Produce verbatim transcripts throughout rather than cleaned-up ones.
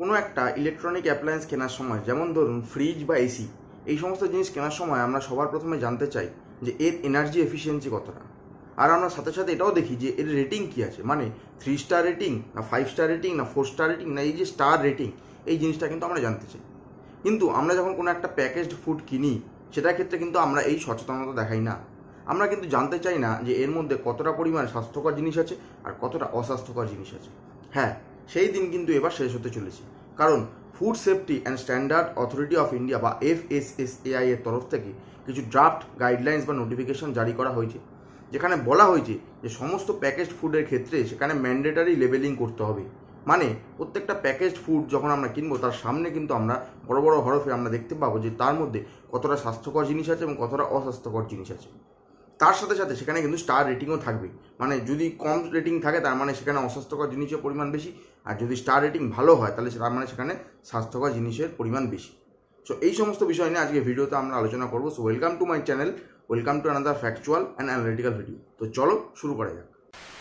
কোনো একটা electronic appliance কেনার সময়, যেমন ধরুন ফ্রিজ বা এসি, এই সমস্ত জিনিস কেনার সময় আমরা সবার প্রথমে জানতে চাই যে এর এনার্জি এফিসিয়েন্সি কতটা। আর আমরা সাথে সাথে এটাও দেখি যে এর রেটিং কী আছে, মানে থ্রি স্টার রেটিং না ফাইভ স্টার রেটিং না ফোর স্টার রেটিং না এই যে স্টার রেটিং, এই জিনিসটা কিন্তু আমরা জানতে চাই। কিন্তু আমরা যখন কোনো একটা প্যাকেজড ফুড কিনি, সেটার ক্ষেত্রে কিন্তু আমরা এই সচেতনতা দেখাই না। আমরা কিন্তু জানতে চাই না যে এর মধ্যে কতটা পরিমাণ স্বাস্থ্যকর জিনিস আছে আর কতটা অস্বাস্থ্যকর জিনিস আছে। হ্যাঁ, সেই দিন কিন্তু এবার শেষ হতে চলেছে, কারণ food safety and standard authority of India বা F S S A I এর তরফ থেকে কিছু ড্রাফট গাইডলাইন্স বা নোটিফিকেশন জারি করা হয়েছে, যেখানে বলা হয়েছে যে সমস্ত প্যাকেজড ফুডের ক্ষেত্রে সেখানে ম্যান্ডেটারি লেবেলিং করতে হবে। মানে প্রত্যেকটা প্যাকেজড ফুড যখন আমরা কিনবো তার সামনে কিন্তু আমরা বড় বড় হরফে আমরা দেখতে পাবো যে তার মধ্যে কতটা স্বাস্থ্যকর জিনিস আছে এবং কতটা অস্বাস্থ্যকর জিনিস আছে। তার সাথে সাথে সেখানে কিন্তু স্টার রেটিংও থাকবে, মানে যদি কম রেটিং থাকে তার মানে সেখানে অস্বাস্থ্যকর জিনিসের পরিমাণ বেশি, আর যদি স্টার রেটিং ভালো হয় তাহলে তার মানে সেখানে স্বাস্থ্যকর জিনিসের পরিমাণ বেশি। সো এই সমস্ত বিষয় নিয়ে আজকে ভিডিওতে আমরা আলোচনা করবো। So welcome to my channel, welcome to another factual and analytical video. তো চলো শুরু করা যাক।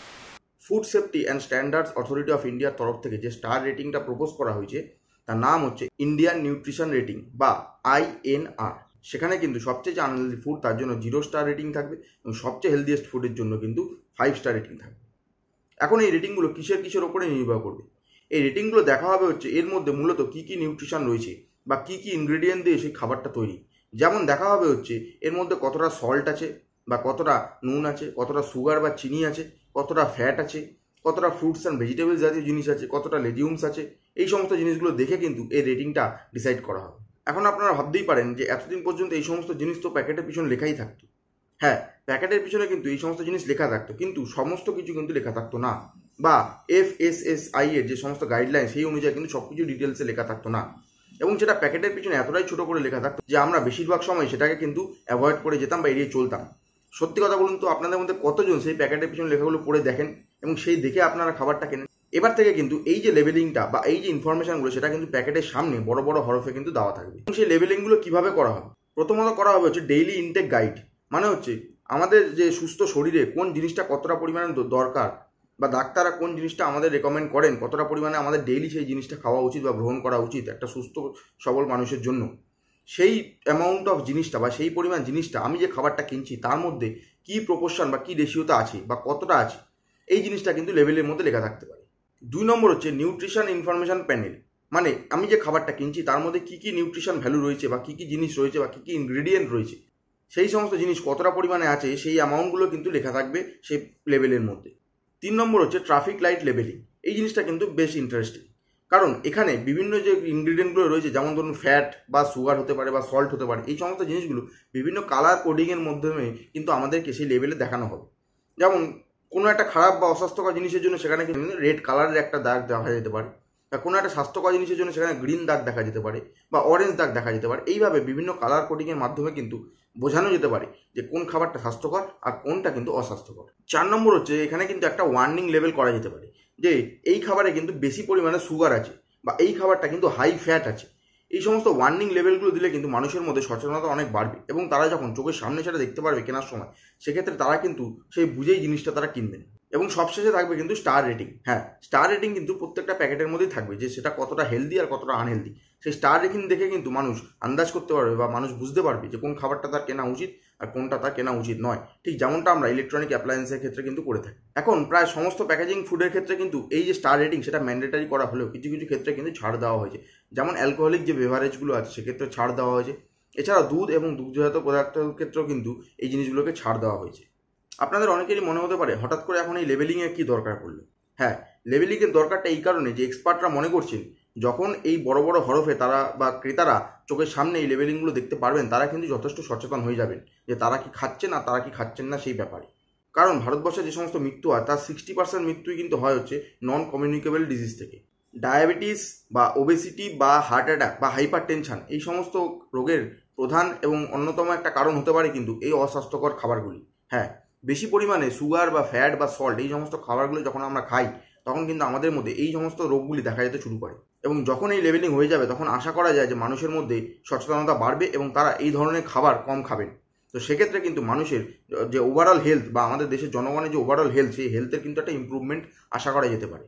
Food safety and standards authority of ইন্ডিয়ার তরফ থেকে যে স্টার রেটিংটা প্রপোজ করা হয়েছে তার নাম হচ্ছে ইন্ডিয়ান নিউট্রিশন রেটিং বা আই এন আর। সেখানে কিন্তু সবচেয়ে যে আনহেলদি ফুড তার জন্য জিরো স্টার রেটিং থাকবে এবং সবচেয়ে হেলদিয়েস্ট ফুডের জন্য কিন্তু ফাইভ স্টার রেটিং থাকবে। এখন এই রেটিংগুলো কিসের কিসের ওপরে নির্ভর করবে? এই রেটিংগুলো দেখা হবে হচ্ছে এর মধ্যে মূলত কী কী নিউট্রিশন রয়েছে বা কী কী ইনগ্রেডিয়েন্ট দিয়ে সেই খাবারটা তৈরি। যেমন দেখা হবে হচ্ছে এর মধ্যে কতটা সল্ট আছে বা কতটা নুন আছে, কতটা সুগার বা চিনি আছে, কতটা ফ্যাট আছে, কতটা ফ্রুটস অ্যান্ড ভেজিটেবলস জাতীয় জিনিস আছে, কতটা লেজিউমস আছে। এই সমস্ত জিনিসগুলো দেখে কিন্তু এই রেটিংটা ডিসাইড করা হবে। এখন আপনারা ভাবতেই পারেন যে এতদিন পর্যন্ত এই সমস্ত জিনিস তো প্যাকেটের পিছনে লেখাই থাকতো। হ্যাঁ, প্যাকেটের পিছনে কিন্তু এই সমস্ত জিনিস লেখা থাকতো, কিন্তু সমস্ত কিছু কিন্তু লেখা থাকতো না, বা এফ এস এস আই এর যে সমস্ত গাইডলাইন সেই অনুযায়ী কিন্তু সব কিছু ডিটেলসে লেখা থাকতো না, এবং সেটা প্যাকেটের পিছনে এতটাই ছোটো করে লেখা থাকতো যে আমরা বেশিরভাগ সময় সেটাকে কিন্তু অ্যাভয়েড করে যেতাম বা এড়িয়ে চলতাম। সত্যি কথা বলুন তো, আপনাদের মধ্যে কতজন সেই প্যাকেটের পিছনে লেখাগুলো পড়ে দেখেন এবং সেই দেখে আপনারা খাবারটা কেনেন? এবার থেকে কিন্তু এই যে লেবেলিংটা বা এই যে ইনফরমেশনগুলো সেটা কিন্তু প্যাকেটের সামনে বড় বড় হরফে কিন্তু দেওয়া থাকবে। এবং সেই লেবেলিংগুলো কিভাবে করা হবে? প্রথমত করা হবে হচ্ছে ডেইলি ইনটেক গাইড, মানে হচ্ছে আমাদের যে সুস্থ শরীরে কোন জিনিসটা কতটা পরিমাণে দরকার বা ডাক্তাররা কোন জিনিসটা আমাদের রেকমেন্ড করেন, কতটা পরিমাণে আমাদের ডেইলি সেই জিনিসটা খাওয়া উচিত বা গ্রহণ করা উচিত একটা সুস্থ সবল মানুষের জন্য। সেই অ্যামাউন্ট অফ জিনিসটা বা সেই পরিমাণ জিনিসটা আমি যে খাবারটা কিনছি তার মধ্যে কী প্রপোর্শন বা কী রেশিওতে আছে বা কতটা আছে, এই জিনিসটা কিন্তু লেবেলের মধ্যে লেখা থাকতে পারে। দুই নম্বর হচ্ছে নিউট্রিশন ইনফরমেশন প্যানেল, মানে আমি যে খাবারটা কিনছি তার মধ্যে কী কী নিউট্রিশন ভ্যালু রয়েছে বা কী কী জিনিস রয়েছে বা কী কী ইনগ্রেডিয়েন্ট রয়েছে, সেই সমস্ত জিনিস কতটা পরিমাণে আছে সেই অ্যামাউন্টগুলো কিন্তু লেখা থাকবে সেই লেবেলের মধ্যে। তিন নম্বর হচ্ছে ট্রাফিক লাইট লেবেলিং। এই জিনিসটা কিন্তু বেশ ইন্টারেস্টিং, কারণ এখানে বিভিন্ন যে ইনগ্রিডিয়েন্টগুলো রয়েছে, যেমন ধরুন ফ্যাট বা সুগার হতে পারে বা সল্ট হতে পারে, এই সমস্ত জিনিসগুলো বিভিন্ন কালার কোডিংয়ের মাধ্যমে কিন্তু আমাদেরকে সেই লেবেলে দেখানো হবে। যেমন কোনো একটা খারাপ বা অস্বাস্থ্যকর জিনিসের জন্য সেখানে কিন্তু রেড কালারের একটা দাগ দেখা যেতে পারে, বা কোনো একটা স্বাস্থ্যকর জিনিসের জন্য সেখানে গ্রিন দাগ দেখা যেতে পারে বা অরেঞ্জ দাগ দেখা যেতে পারে। এইভাবে বিভিন্ন কালার কোডিংয়ের মাধ্যমে কিন্তু বোঝানো যেতে পারে যে কোন খাবারটা স্বাস্থ্যকর আর কোনটা কিন্তু অস্বাস্থ্যকর। চার নম্বর হচ্ছে এখানে কিন্তু একটা ওয়ার্নিং লেভেল করা যেতে পারে যে এই খাবারে কিন্তু বেশি পরিমাণে সুগার আছে বা এই খাবারটা কিন্তু হাই ফ্যাট আছে। এই সমস্ত ওয়ার্নিং লেভেলগুলো দিলে কিন্তু মানুষের মধ্যে সচেতনতা অনেক বাড়বে, এবং তারা যখন চোখের সামনে সেটা দেখতে পারবে কেনার সময়, সেক্ষেত্রে তারা কিন্তু সেই বুঝেই জিনিসটা তারা কিনবেন। এবং সবশেষে থাকবে কিন্তু স্টার রেটিং। হ্যাঁ, স্টার রেটিং কিন্তু প্রত্যেকটা প্যাকেটের মধ্যেই থাকবে যে সেটা কতটা হেলদি আর কতটা আনহেলদি। সেই স্টার রেটিং দেখে কিন্তু মানুষ আন্দাজ করতে পারবে বা মানুষ বুঝতে পারবে যে কোন খাবারটা তার কেনা উচিত আর কোনটা তার কেনা উচিত নয়, ঠিক যেমনটা আমরা ইলেকট্রনিক অ্যাপ্লায়েন্সের ক্ষেত্রে কিন্তু করে থাকি। এখন প্রায় সমস্ত প্যাকেজিং ফুডের ক্ষেত্রে কিন্তু এই যে স্টার রেটিং সেটা ম্যান্ডেটারি করা হলেও কিছু কিছু ক্ষেত্রে কিন্তু ছাড় দেওয়া হয়েছে। যেমন অ্যালকোহলিক যে বেভারেজগুলো আছে সেক্ষেত্রে ছাড় দেওয়া হয়েছে, এছাড়া দুধ এবং দুগ্ধজাত পদার্থের ক্ষেত্রেও কিন্তু এই জিনিসগুলোকে ছাড় দেওয়া হয়েছে। আপনাদের অনেকেরই মনে হতে পারে হঠাৎ করে এখন এই লেবেলিংয়ের কী দরকার পড়লো? হ্যাঁ, লেবেলিংয়ের দরকারটা এই কারণে যে এক্সপার্টরা মনে করছেন যখন এই বড় বড় হরফে তারা বা ক্রেতারা চোখের সামনে এই লেবেলিংগুলো দেখতে পারবেন, তারা কিন্তু যথেষ্ট সচেতন হয়ে যাবেন যে তারা কি খাচ্ছেন আর তারা কি খাচ্ছেন না সেই ব্যাপারে। কারণ ভারতবর্ষে যে সমস্ত মৃত্যু হয় তার সিক্সটি পার্সেন্ট মৃত্যুই কিন্তু হয় হচ্ছে নন কমিউনিকেবল ডিজিজ থেকে। ডায়াবেটিস বা ওবেসিটি বা হার্ট অ্যাটাক বা হাইপার টেনশন, এই সমস্ত রোগের প্রধান এবং অন্যতম একটা কারণ হতে পারে কিন্তু এই অস্বাস্থ্যকর খাবারগুলি। হ্যাঁ, বেশি পরিমাণে সুগার বা ফ্যাট বা সল্ট এই সমস্ত খাবারগুলো যখন আমরা খাই তখন কিন্তু আমাদের মধ্যে এই সমস্ত রোগগুলি দেখা যেতে শুরু করে, এবং যখন এই লেবেলিং হয়ে যাবে তখন আশা করা যায় যে মানুষের মধ্যে সচেতনতা বাড়বে এবং তারা এই ধরনের খাবার কম খাবেন। তো সেক্ষেত্রে কিন্তু মানুষের যে ওভারঅল হেলথ বা আমাদের দেশের জনগণের যে ওভারঅল হেলথ, সেই হেলথের কিন্তু একটা ইম্প্রুভমেন্ট আশা করা যেতে পারে।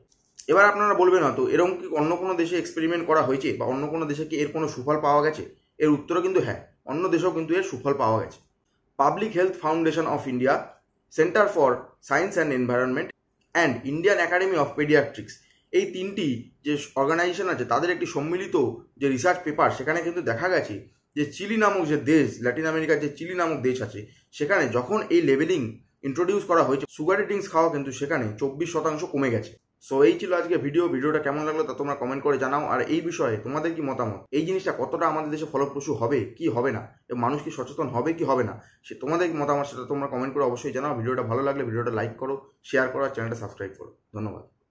এবার আপনারা বলবেন হয়তো এরকম কি অন্য কোনো দেশে এক্সপেরিমেন্ট করা হয়েছে বা অন্য কোনো দেশে কি এর কোনো সুফল পাওয়া গেছে? এর উত্তরও কিন্তু হ্যাঁ, অন্য দেশেও কিন্তু এর সুফল পাওয়া গেছে। Public health foundation of India, centre for science and environment and Indian academy of paediatrics, এই তিনটি যে অর্গানাইজেশন আছে তাদের একটি সম্মিলিত যে রিসার্চ পেপার, সেখানে কিন্তু দেখা গেছে যে চিলি নামক যে দেশ, ল্যাটিন আমেরিকার যে চিলি নামক দেশ আছে, সেখানে যখন এই লেবেলিং ইন্ট্রোডিউস করা হয়েছে, সুগারি ড্রিঙ্কস খাওয়া কিন্তু সেখানে চব্বিশ শতাংশ কমে গেছে। সো এই ছিল আজকে ভিডিও। ভিডিওটা কেমন লাগলো তা তোমরা কমেন্ট করে জানাও। আর এই বিষয়ে তোমাদের কি মতামত, এই জিনিসটা কতটা আমাদের দেশে ফলপ্রসূ হবে কি হবে না, এবং মানুষ কি সচেতন হবে কি হবে না, সে তোমাদের কি মতামত সেটা তোমরা কমেন্ট করে অবশ্যই জানাও। ভিডিওটা ভালো লাগলে ভিডিওটা লাইক করো, শেয়ার করো আর চ্যানেলটা সাবস্ক্রাইব করো। ধন্যবাদ।